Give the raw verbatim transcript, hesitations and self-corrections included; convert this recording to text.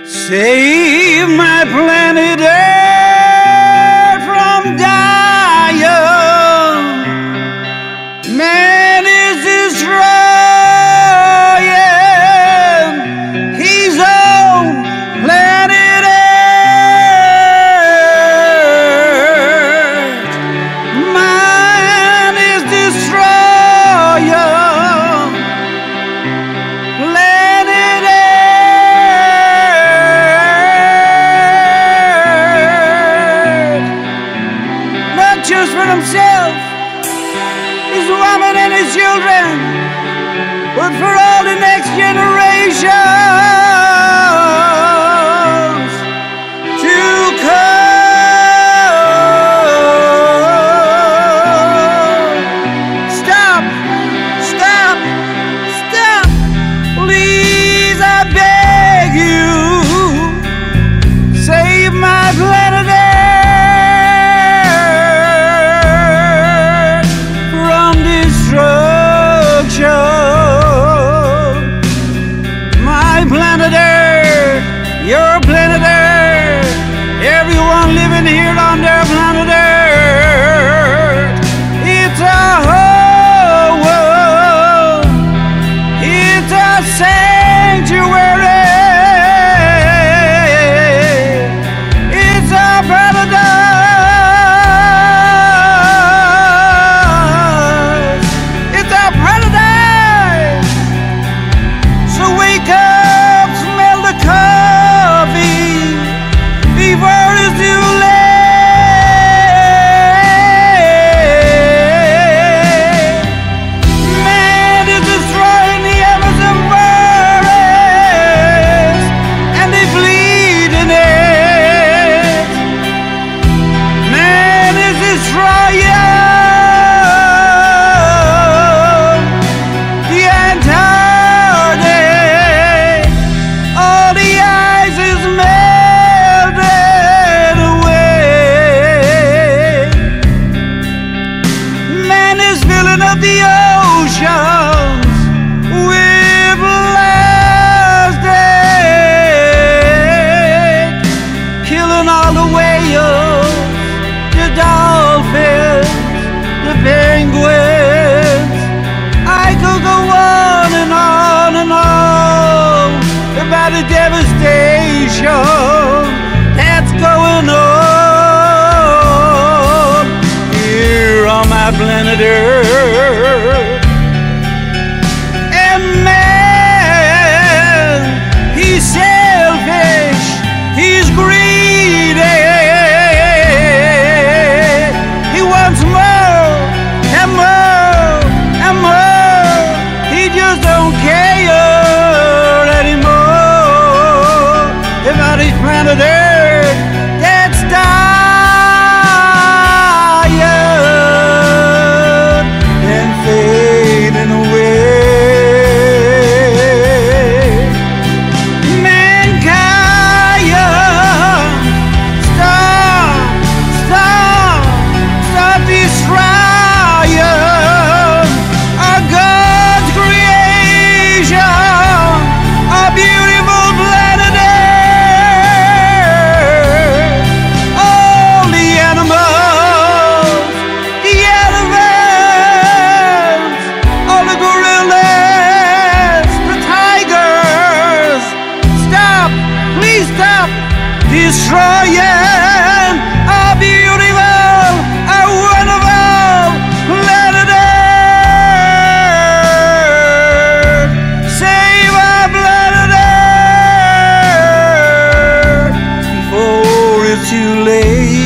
Save my planet Earth from dying. Man is destroying his own planet Earth. Man is destroying planet Earth. Not just for himself, his woman and his children, but for all the next generations to come. Stop, stop, stop, please, I beg you, save my planet Earth from destruction. My planet Earth, your planet Earth, everyone living here on their planet Earth. It's a whole world, it's a sanctuary, it's a paradise, it's a paradise. So wake up, smell the coffee before it's too late. Man is destroying the Amazon forest, and they bleed in it. Man is destroying the Antarctic. All the ice is melted away. Man is filling up the oceans with plastic, killing all the whales, the dolphins, the penguins. I could go on and on and on about the devastation that's going on here on my planet Earth. And man, he's selfish, he's greedy, he wants more and more and more. He just don't care anymore about his planet Earth that's dying and fading away. Mankind, stop, stop, stop destroying our God's creation, our beautiful planet Earth. All the animals, the elephants, all the gorillas, the tigers. Stop, please stop destroying our beautiful, our wonderful planet Earth. Save our planet Earth before it's too late.